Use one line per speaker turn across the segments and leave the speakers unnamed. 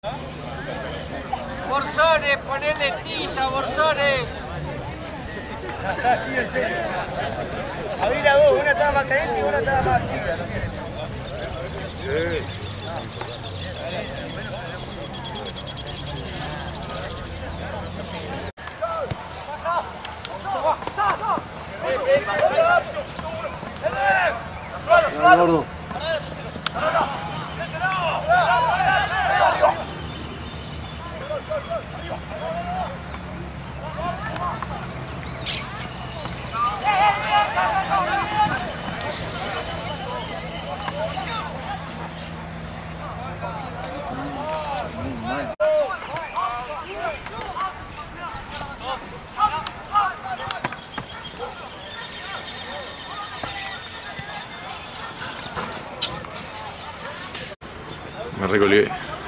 Borzones, ponele tiza, Borzones.
Sí, en serio. Abrí las dos, una estaba más caliente y una estaba más tibia, no sé. Sí.
Gordo.
Me recolgué.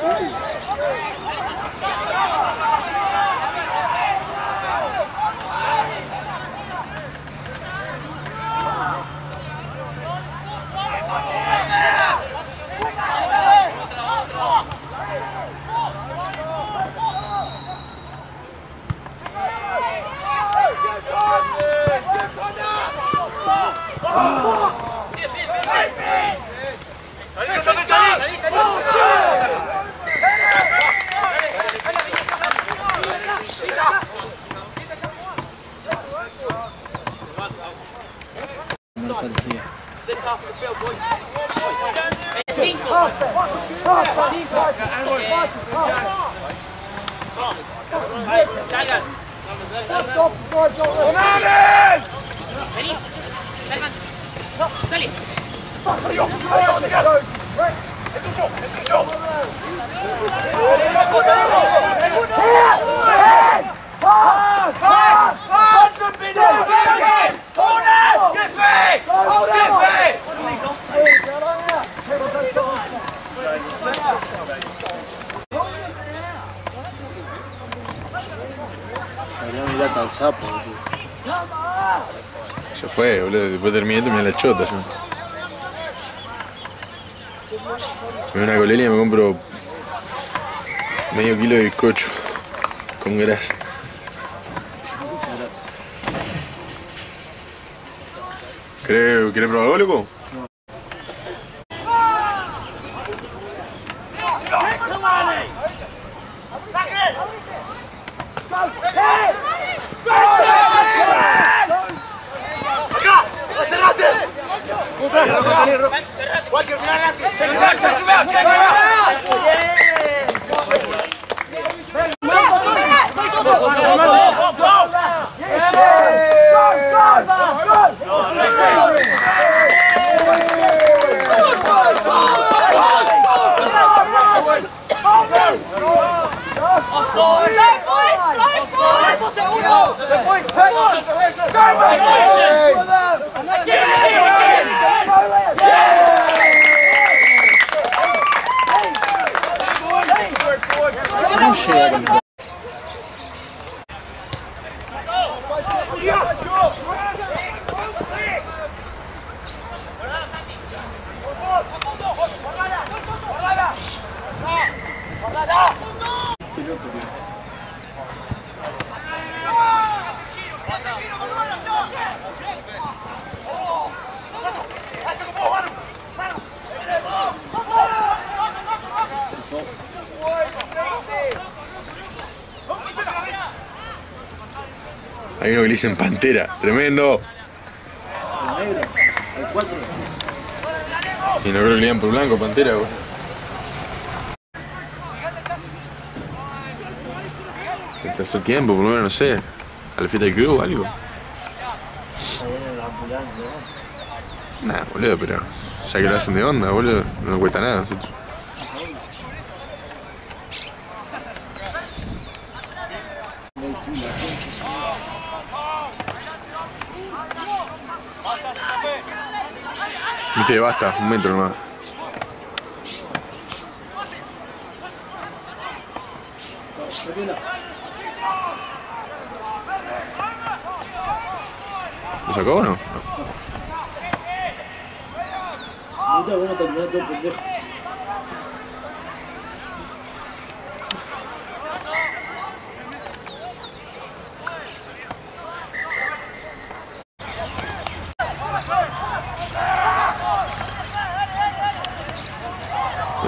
Ya fue, boludo. Después terminé la chota. Yo. Me doy una colelia y me compro medio kilo de bizcocho con grasa. ¿Querés probar algo, loco? Hay uno que le dicen Pantera, tremendo.
El negro, el 4.
Y no creo que le digan por blanco, Pantera, güey. El tercer tiempo, por lo menos, no sé. A la fiesta del club o algo. Nah, boludo, pero ya que lo hacen de onda, boludo, no nos cuesta nada a nosotros. Viste, basta, un metro nomás. ¿Lo sacó o no?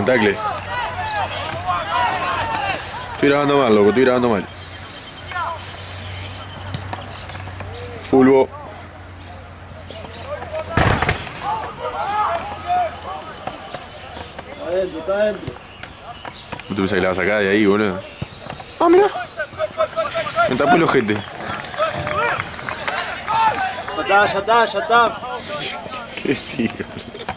Tentacle. Estoy grabando mal, loco, estoy grabando mal. Fulbo.
Está adentro, está adentro.
¿Tú pensás que la vas a sacar de ahí, boludo? Ah, mira. Me tapó el ojete.
Ya está, ya está.
¿Qué sí, boludo?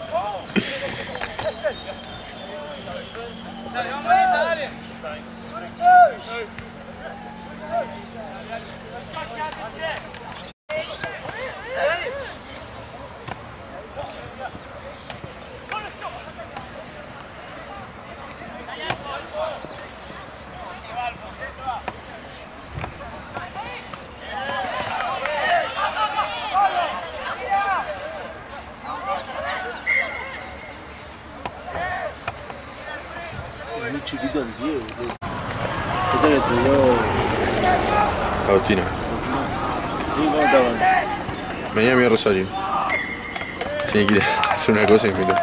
Muy chiquito el Diego. Este le estudió.
Agustina.
¿Y cómo estaban?
Mañana me voy a Rosario. Tenía que ir a hacer una cosa y me invitó.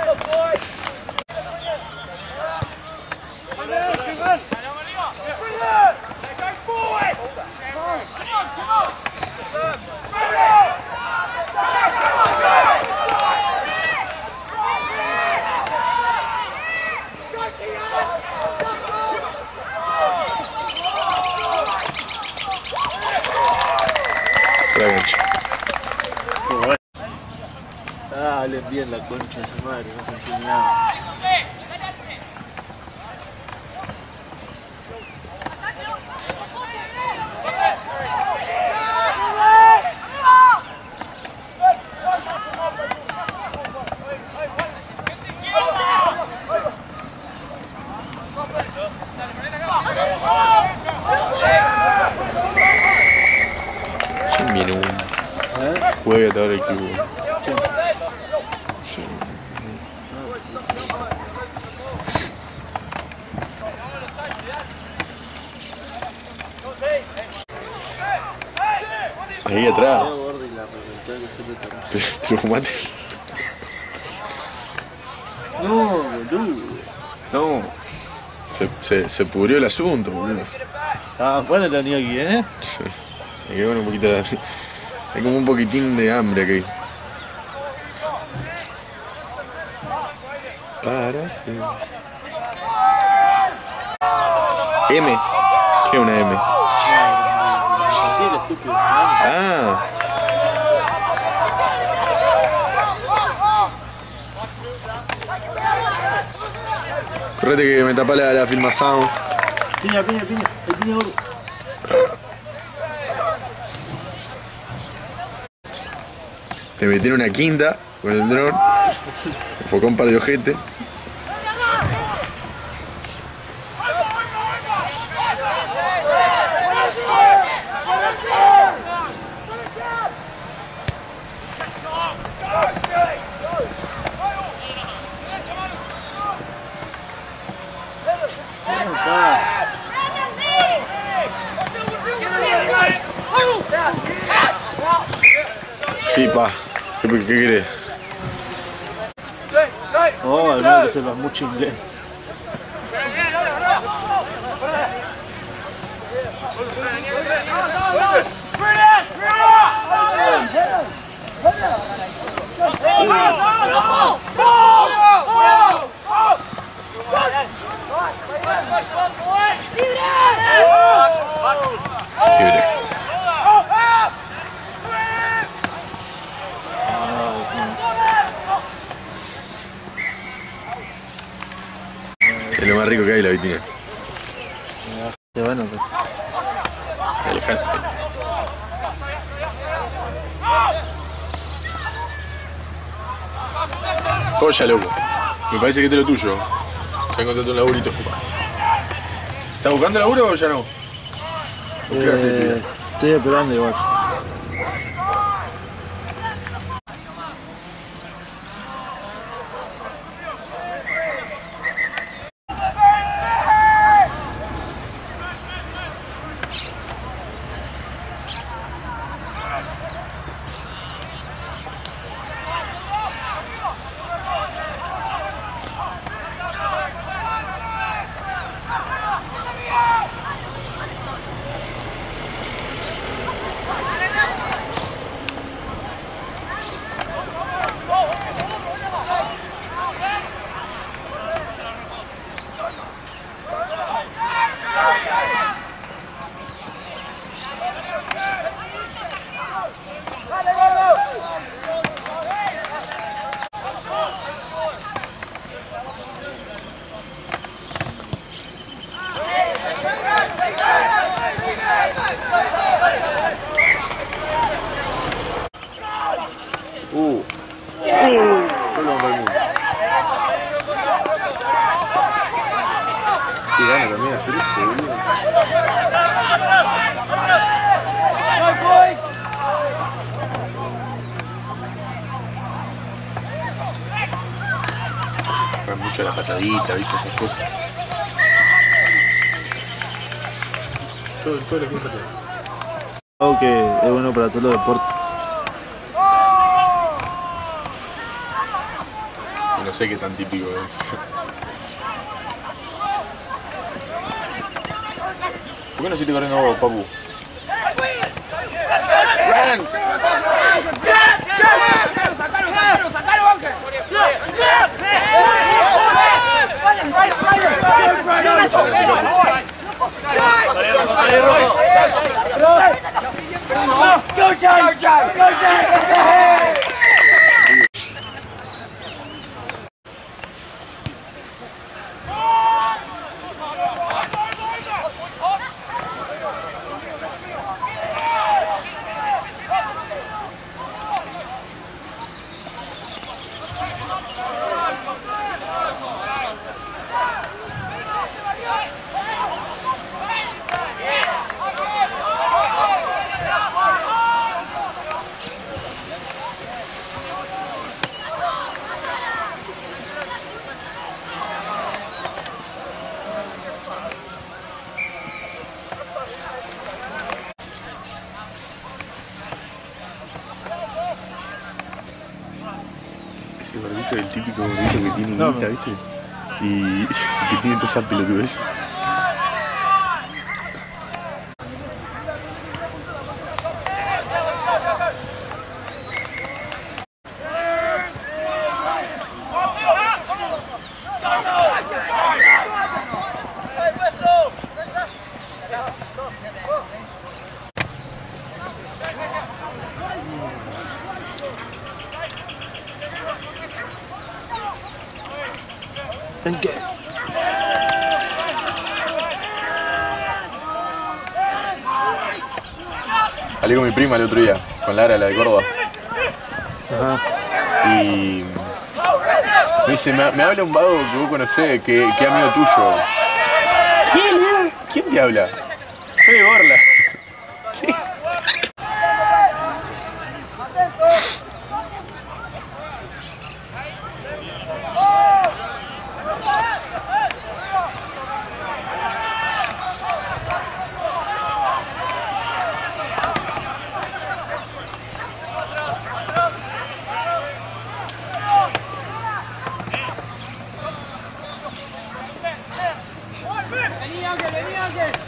La cancha.
Dale bien la concha de su madre, no se entiende nada.
¿Quién viene un juegue a todo el equipo? Sí. Ahí atrás. ¿Te lo fumaste?
No, boludo.
No. Se pudrió el asunto, boludo.
Estaba bueno el anillo aquí, ¿eh?
Sí. Me quedó con un poquito de... Hay como un poquitín de hambre aquí. Para sí. M. ¿Qué es una M?
Mentira, estúpido.
Ah. Correte que me tapa la filmación.
Piña, el piña gordo.
Te metieron una quinta con el dron. Enfocó un par de ojetes. Sí, pa. ¿Qué querés?
Oh, al menos que sepa mucho inglés.
Libre. Es lo más rico que hay la vitina.
Qué bueno, pues.
Alejandro. Joya, loco. Me parece que este es lo tuyo. Ya encontraste un laburito. ¿Estás buscando laburo o ya no? ¿O qué vas a hacer?
Estoy esperando igual.
eso, boludo. Mucho la patadita, ¿viste? Esas cosas. Todo lo que es patear.
Algo que es bueno para todos los deportes.
Y no sé qué tan típico es. ¿Por qué no hiciste corriendo vos, papu? ¡Run! Ese gordito es el típico gordito que tiene guita, ¿viste? Y que tiene toda esa pelotudez.
¿En qué?
Salí con mi prima el otro día, con Lara, la de Córdoba.
Ajá.
Y me dice, me habla un vago que vos conocés, que es amigo tuyo. ¿Quién? ¿Quién te habla? Soy Borla. ¿Qué?
Vení, Ángel, vení, Ángel.